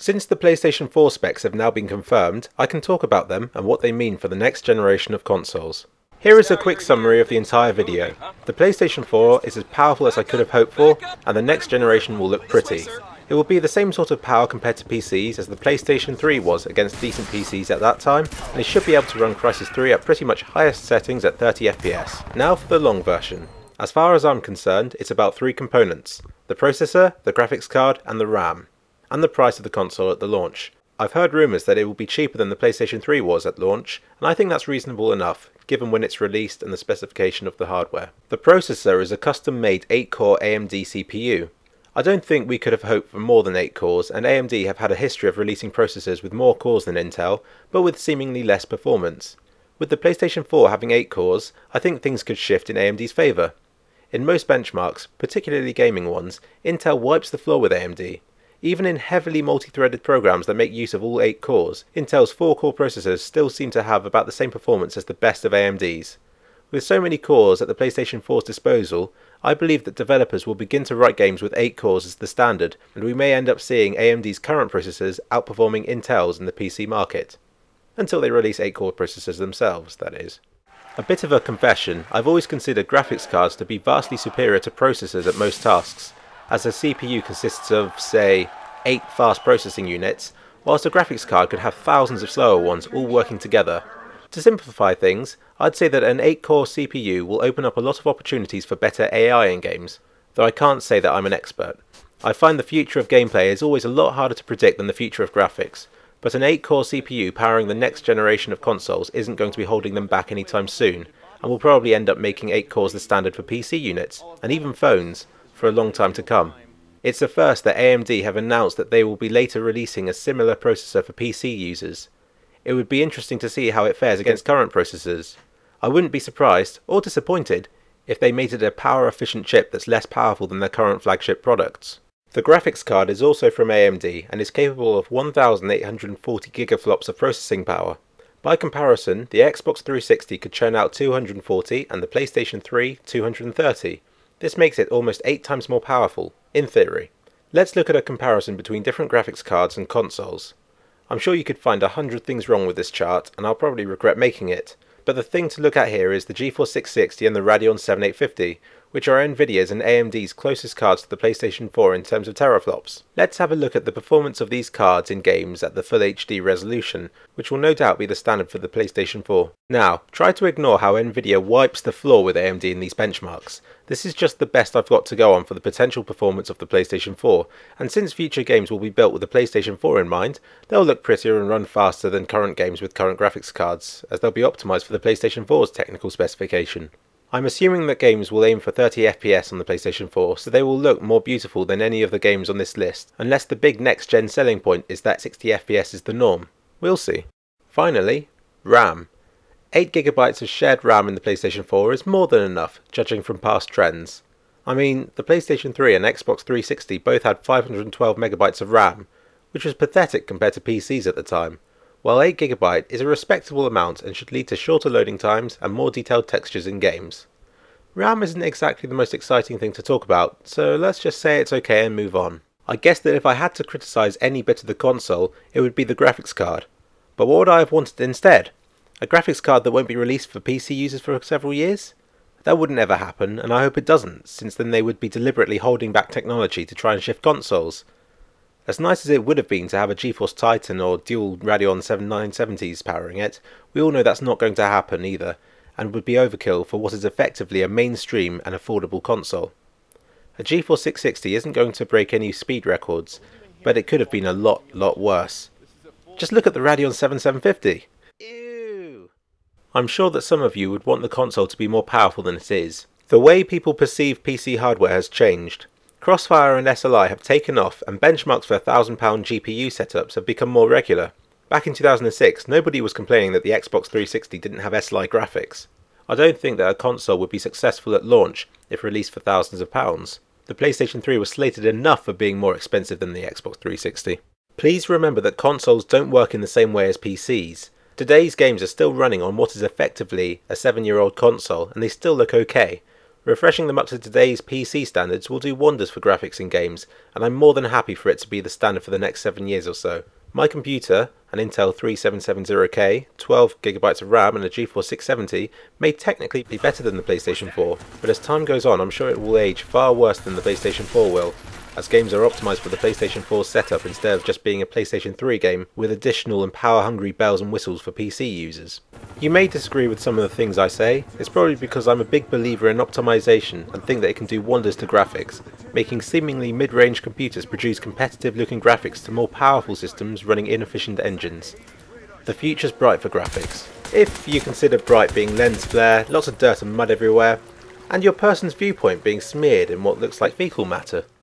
Since the PlayStation 4 specs have now been confirmed, I can talk about them and what they mean for the next generation of consoles. Here is a quick summary of the entire video. The PlayStation 4 is as powerful as I could have hoped for, and the next generation will look pretty. It will be the same sort of power compared to PCs as the PlayStation 3 was against decent PCs at that time, and it should be able to run Crysis 3 at pretty much highest settings at 30 FPS. Now for the long version. As far as I'm concerned, it's about three components: the processor, the graphics card, and the RAM, and the price of the console at the launch. I've heard rumours that it will be cheaper than the PlayStation 3 was at launch, and I think that's reasonable enough, given when it's released and the specification of the hardware. The processor is a custom-made 8-core AMD CPU. I don't think we could have hoped for more than 8 cores, and AMD have had a history of releasing processors with more cores than Intel, but with seemingly less performance. With the PlayStation 4 having 8 cores, I think things could shift in AMD's favour. In most benchmarks, particularly gaming ones, Intel wipes the floor with AMD. Even in heavily multi-threaded programs that make use of all 8 cores, Intel's 4-core processors still seem to have about the same performance as the best of AMD's. With so many cores at the PlayStation 4's disposal, I believe that developers will begin to write games with 8 cores as the standard, and we may end up seeing AMD's current processors outperforming Intel's in the PC market. Until they release 8-core processors themselves, that is. A bit of a confession, I've always considered graphics cards to be vastly superior to processors at most tasks, as a CPU consists of, say, 8 fast processing units, whilst a graphics card could have thousands of slower ones all working together. To simplify things, I'd say that an 8-core CPU will open up a lot of opportunities for better AI in games, though I can't say that I'm an expert. I find the future of gameplay is always a lot harder to predict than the future of graphics, but an 8-core CPU powering the next generation of consoles isn't going to be holding them back anytime soon, and will probably end up making 8 cores the standard for PC units, and even phones, for a long time to come. It's the first that AMD have announced that they will be later releasing a similar processor for PC users. It would be interesting to see how it fares against current processors. I wouldn't be surprised, or disappointed, if they made it a power-efficient chip that's less powerful than their current flagship products. The graphics card is also from AMD and is capable of 1840 gigaflops of processing power. By comparison, the Xbox 360 could churn out 240 and the PlayStation 3 230. This makes it almost 8 times more powerful, in theory. Let's look at a comparison between different graphics cards and consoles. I'm sure you could find 100 things wrong with this chart, and I'll probably regret making it, but the thing to look at here is the Geforce 660 and the Radeon 7850, which are Nvidia's and AMD's closest cards to the PlayStation 4 in terms of teraflops. Let's have a look at the performance of these cards in games at the Full HD resolution, which will no doubt be the standard for the PlayStation 4. Now, try to ignore how Nvidia wipes the floor with AMD in these benchmarks. This is just the best I've got to go on for the potential performance of the PlayStation 4, and since future games will be built with the PlayStation 4 in mind, they'll look prettier and run faster than current games with current graphics cards, as they'll be optimised for the PlayStation 4's technical specification. I'm assuming that games will aim for 30 FPS on the PlayStation 4, so they will look more beautiful than any of the games on this list, unless the big next-gen selling point is that 60 FPS is the norm. We'll see. Finally, RAM. 8GB of shared RAM in the PlayStation 4 is more than enough, judging from past trends. I mean, the PlayStation 3 and Xbox 360 both had 512MB of RAM, which was pathetic compared to PCs at the time, while 8GB is a respectable amount and should lead to shorter loading times and more detailed textures in games. RAM isn't exactly the most exciting thing to talk about, so let's just say it's okay and move on. I guess that if I had to criticise any bit of the console, it would be the graphics card. But what would I have wanted instead? A graphics card that won't be released for PC users for several years? That wouldn't ever happen, and I hope it doesn't, since then they would be deliberately holding back technology to try and shift consoles. As nice as it would have been to have a Geforce Titan or dual Radeon 7970s powering it, we all know that's not going to happen either, and would be overkill for what is effectively a mainstream and affordable console. A Geforce 660 isn't going to break any speed records, but it could have been a lot worse. Just look at the Radeon 7750! Ew! I'm sure that some of you would want the console to be more powerful than it is. The way people perceive PC hardware has changed. Crossfire and SLI have taken off, and benchmarks for £1,000 GPU setups have become more regular. Back in 2006, nobody was complaining that the Xbox 360 didn't have SLI graphics. I don't think that a console would be successful at launch if released for thousands of pounds. The PlayStation 3 was slated enough for being more expensive than the Xbox 360. Please remember that consoles don't work in the same way as PCs. Today's games are still running on what is effectively a 7-year-old console, and they still look okay. Refreshing them up to today's PC standards will do wonders for graphics in games, and I'm more than happy for it to be the standard for the next 7 years or so. My computer, an Intel 3770K, 12GB of RAM and a Geforce 670, may technically be better than the PlayStation 4, but as time goes on I'm sure it will age far worse than the PlayStation 4 will, as games are optimised for the PlayStation 4's setup instead of just being a PlayStation 3 game with additional and power-hungry bells and whistles for PC users. You may disagree with some of the things I say. It's probably because I'm a big believer in optimization and think that it can do wonders to graphics, making seemingly mid-range computers produce competitive-looking graphics to more powerful systems running inefficient engines. The future's bright for graphics. If you consider bright being lens flare, lots of dirt and mud everywhere, and your person's viewpoint being smeared in what looks like fecal matter.